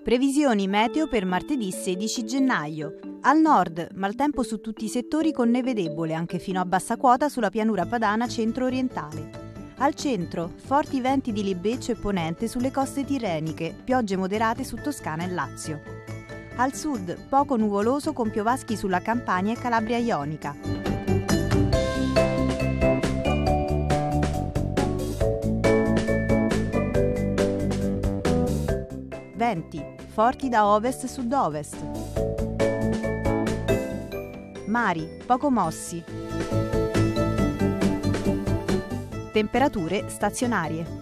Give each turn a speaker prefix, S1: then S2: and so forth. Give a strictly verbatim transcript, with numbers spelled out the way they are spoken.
S1: Previsioni meteo per martedì sedici gennaio. Al nord, maltempo su tutti i settori con neve debole, anche fino a bassa quota sulla pianura padana centro-orientale. Al centro, forti venti di libeccio e ponente sulle coste tirreniche, piogge moderate su Toscana e Lazio. Al sud, poco nuvoloso con piovaschi sulla Campania e Calabria ionica. Venti, forti da ovest-sud-ovest. Mari, poco mossi. Temperature stazionarie.